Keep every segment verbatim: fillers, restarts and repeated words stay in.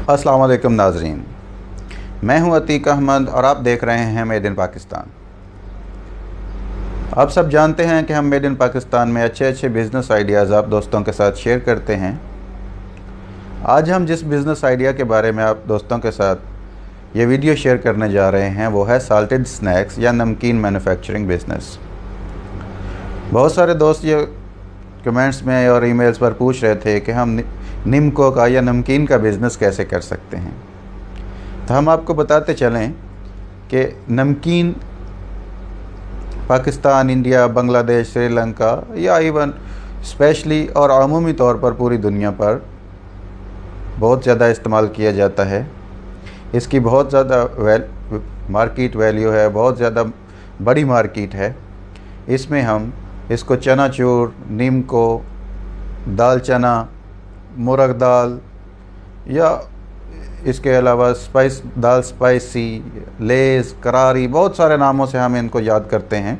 अस्सलाम वालेकुम नाज़रीन, मैं हूं अतीक अहमद और आप देख रहे हैं मेड इन पाकिस्तान। आप सब जानते हैं कि हम मेड इन पाकिस्तान में अच्छे अच्छे बिज़नेस आइडियाज़ आप दोस्तों के साथ शेयर करते हैं। आज हम जिस बिज़नेस आइडिया के बारे में आप दोस्तों के साथ ये वीडियो शेयर करने जा रहे हैं वो है साल्टेड स्नैक्स या नमकीन मैन्युफैक्चरिंग बिज़नेस। बहुत सारे दोस्त ये कमेंट्स में और ईमेल्स पर पूछ रहे थे कि हम निम्को का या नमकीन का बिज़नेस कैसे कर सकते हैं। तो हम आपको बताते चलें कि नमकीन पाकिस्तान, इंडिया, बांग्लादेश, श्रीलंका या इवन स्पेशली और आमूमी तौर पर पूरी दुनिया पर बहुत ज़्यादा इस्तेमाल किया जाता है। इसकी बहुत ज़्यादा वैल मार्केट वैल्यू है, बहुत ज़्यादा बड़ी मार्केट है। इसमें हम इसको चनाचूर, निम्को, दाल चना, मुरग दाल या इसके अलावा स्पाइस दाल स्पाइसी, लेज़, करारी, बहुत सारे नामों से हम इनको याद करते हैं।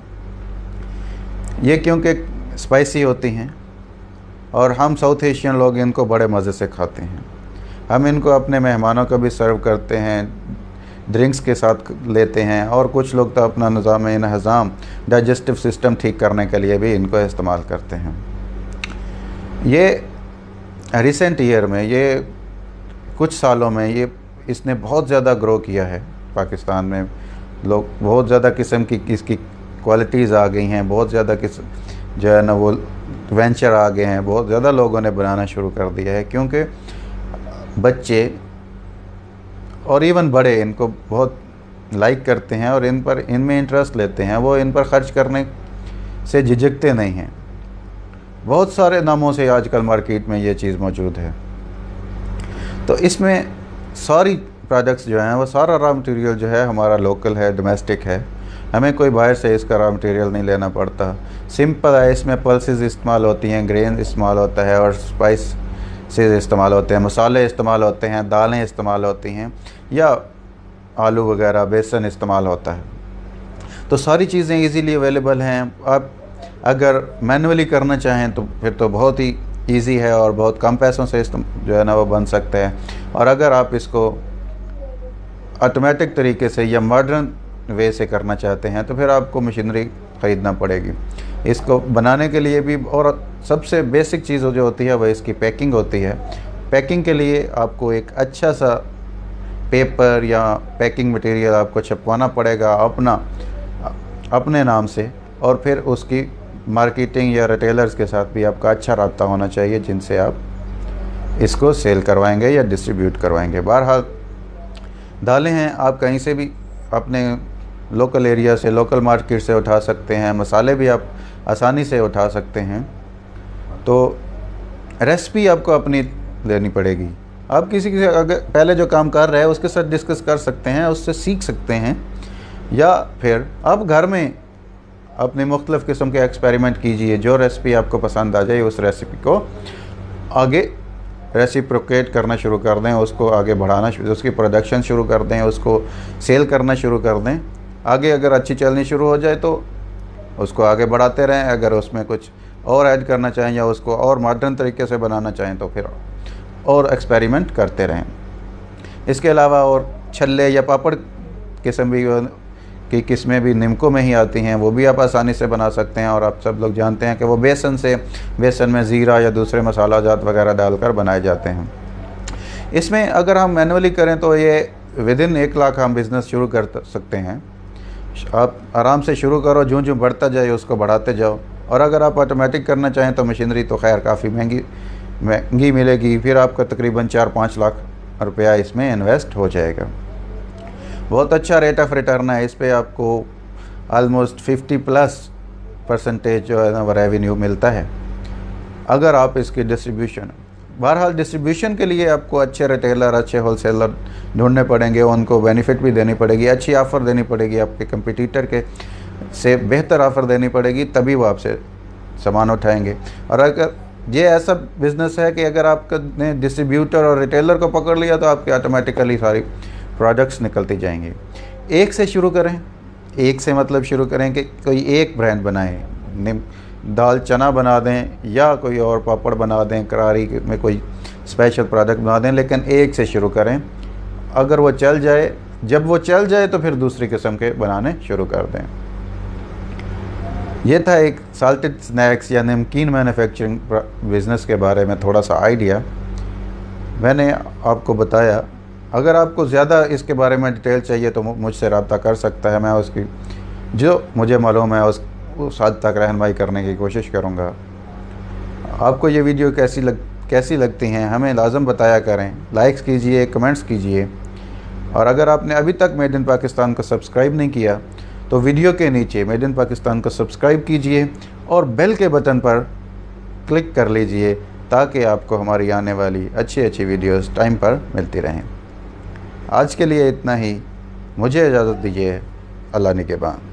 ये क्योंकि स्पाइसी होती हैं और हम साउथ एशियन लोग इनको बड़े मज़े से खाते हैं। हम इनको अपने मेहमानों को भी सर्व करते हैं, ड्रिंक्स के साथ लेते हैं और कुछ लोग तो अपना निज़ाम इंहज़ाम डाइजेस्टिव सिस्टम ठीक करने के लिए भी इनको इस्तेमाल करते हैं। ये रिसेंट ईयर में, ये कुछ सालों में ये इसने बहुत ज़्यादा ग्रो किया है। पाकिस्तान में लोग बहुत ज़्यादा किस्म की इसकी क्वालिटीज़ आ गई हैं, बहुत ज़्यादा किस्म जो है ना वो वेंचर आ गए हैं, बहुत ज़्यादा लोगों ने बनाना शुरू कर दिया है क्योंकि बच्चे और इवन बड़े इनको बहुत लाइक करते हैं और इन पर इनमें इंटरेस्ट लेते हैं। वो इन पर ख़र्च करने से झिझकते नहीं हैं। बहुत सारे नामों से आजकल मार्केट में ये चीज़ मौजूद है। तो इसमें सारी प्रोडक्ट्स जो हैं वो सारा रॉ मटेरियल जो है हमारा लोकल है, डोमेस्टिक है। हमें कोई बाहर से इसका रॉ मटेरियल नहीं लेना पड़ता। सिंपल है, इसमें पल्सेस इस्तेमाल होती हैं, ग्रेन इस्तेमाल होता है और स्पाइस से इस्तेमाल होते हैं, मसाले इस्तेमाल होते हैं, दालें इस्तेमाल होती हैं या आलू वगैरह, बेसन इस्तेमाल होता है। तो सारी चीज़ें इजीली अवेलेबल हैं। आप अगर मैनुअली करना चाहें तो फिर तो बहुत ही इजी है और बहुत कम पैसों से जो है ना वो बन सकता है। और अगर आप इसको ऑटोमेटिक तरीके से या मॉडर्न वे से करना चाहते हैं तो फिर आपको मशीनरी ख़रीदना पड़ेगी इसको बनाने के लिए भी। और सबसे बेसिक चीज़ जो होती है वह इसकी पैकिंग होती है। पैकिंग के लिए आपको एक अच्छा सा पेपर या पैकिंग मटेरियल आपको छपवाना पड़ेगा अपना अपने नाम से, और फिर उसकी मार्केटिंग या रिटेलर्स के साथ भी आपका अच्छा राब्ता होना चाहिए जिनसे आप इसको सेल करवाएंगे या डिस्ट्रीब्यूट करवाएंगे। बहरहाल दालें हैं, आप कहीं से भी अपने लोकल एरिया से, लोकल मार्केट से उठा सकते हैं। मसाले भी आप आसानी से उठा सकते हैं। तो रेसिपी आपको अपनी लेनी पड़ेगी। आप किसी से अगर पहले जो काम कर रहे हैं उसके साथ डिस्कस कर सकते हैं, उससे सीख सकते हैं, या फिर आप घर में अपने मुख्तलिफ़ किस्म के एक्सपेरिमेंट कीजिए। जो रेसिपी आपको पसंद आ जाए उस रेसिपी को आगे रेसिप्रोकेट करना शुरू कर दें, उसको आगे बढ़ाना, उसकी प्रोडक्शन शुरू कर दें, उसको सेल करना शुरू कर दें। आगे अगर अच्छी चलनी शुरू हो जाए तो उसको आगे बढ़ाते रहें। अगर उसमें कुछ और ऐड करना चाहें या उसको और मॉडर्न तरीके से बनाना चाहें तो फिर और एक्सपेरिमेंट करते रहें। इसके अलावा और छल्ले या पापड़ किस्म भी की किस्में भी निम्को में ही आती हैं, वो भी आप आसानी से बना सकते हैं। और आप सब लोग जानते हैं कि वो बेसन से बेसन में ज़ीरा या दूसरे मसाला जात वगैरह डालकर बनाए जाते हैं। इसमें अगर हम मैनुअली करें तो ये विद इन एक लाख हम बिज़नेस शुरू कर सकते हैं। आप आराम से शुरू करो, जो जो बढ़ता जाए उसको बढ़ाते जाओ। और अगर आप ऑटोमेटिक करना चाहें तो मशीनरी तो खैर काफ़ी महंगी महंगी मिलेगी, फिर आपका तकरीबन चार पाँच लाख रुपया इसमें इन्वेस्ट हो जाएगा। बहुत अच्छा रेट ऑफ रिटर्न है। इस पर आपको आलमोस्ट फिफ्टी प्लस परसेंटेज जो है ना वो रेवेन्यू मिलता है अगर आप इसकी डिस्ट्रीब्यूशन। बहरहाल डिस्ट्रीब्यूशन के लिए आपको अच्छे रिटेलर, अच्छे होलसेलर ढूंढने पड़ेंगे, उनको बेनिफिट भी देनी पड़ेगी, अच्छी ऑफ़र देनी पड़ेगी, आपके कंपटीटर के से बेहतर ऑफ़र देनी पड़ेगी, तभी वो आपसे सामान उठाएंगे। और अगर ये ऐसा बिज़नेस है कि अगर आपने डिस्ट्रीब्यूटर और रिटेलर को पकड़ लिया तो आपकी ऑटोमेटिकली सारी प्रोडक्ट्स निकलती जाएंगी। एक से शुरू करें, एक से मतलब शुरू करें कि कोई एक ब्रांड बनाएं, दाल चना बना दें या कोई और पापड़ बना दें, करारी में कोई स्पेशल प्रोडक्ट बना दें, लेकिन एक से शुरू करें। अगर वो चल जाए, जब वो चल जाए तो फिर दूसरी किस्म के बनाने शुरू कर दें। ये था एक साल्टेड स्नैक्स या नमकीन मैन्युफैक्चरिंग बिज़नेस के बारे में थोड़ा सा आइडिया मैंने आपको बताया। अगर आपको ज़्यादा इसके बारे में डिटेल चाहिए तो मुझसे रब्ता कर सकता है। मैं उसकी जो मुझे मालूम है उस उस हद तक रहनुमाई करने की कोशिश करूँगा। आपको ये वीडियो कैसी लग कैसी लगती हैं हमें लाजम बताया करें। लाइक्स कीजिए, कमेंट्स कीजिए, और अगर आपने अभी तक मेड इन पाकिस्तान को सब्सक्राइब नहीं किया तो वीडियो के नीचे मेड इन पाकिस्तान को सब्सक्राइब कीजिए और बेल के बटन पर क्लिक कर लीजिए ताकि आपको हमारी आने वाली अच्छी अच्छी वीडियोस टाइम पर मिलती रहें। आज के लिए इतना ही, मुझे इजाज़त दीजिए। अल्लाह निगहबान।